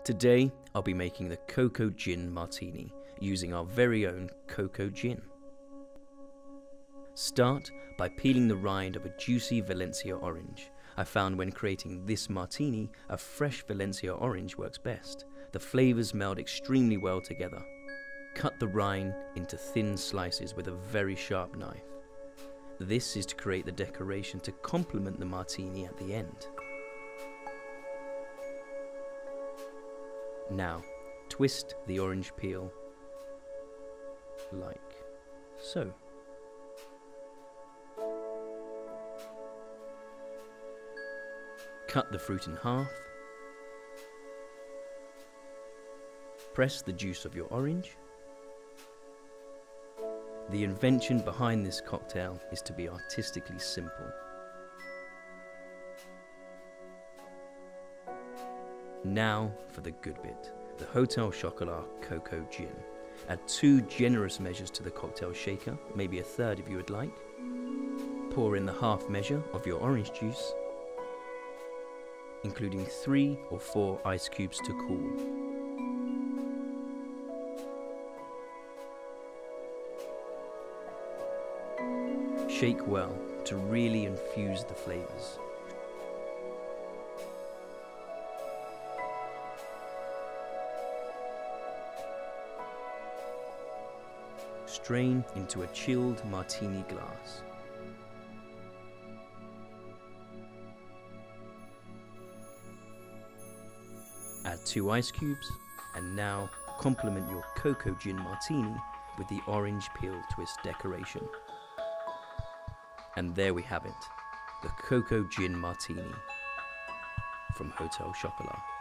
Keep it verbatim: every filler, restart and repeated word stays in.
Today, I'll be making the Cocoa Gin Martini using our very own Cocoa Gin. Start by peeling the rind of a juicy Valencia orange. I found when creating this martini, a fresh Valencia orange works best. The flavors meld extremely well together. Cut the rind into thin slices with a very sharp knife. This is to create the decoration to complement the martini at the end. Now, twist the orange peel like so. Cut the fruit in half. Press the juice of your orange. The invention behind this cocktail is to be artistically simple. Now for the good bit, the Hotel Chocolat Cocoa Gin. Add two generous measures to the cocktail shaker, maybe a third if you would like. Pour in the half measure of your orange juice, including three or four ice cubes to cool. Shake well to really infuse the flavors. Strain into a chilled martini glass. Add two ice cubes, and now complement your Cocoa Gin Martini with the orange peel twist decoration. And there we have it, the Cocoa Gin Martini from Hotel Chocolat.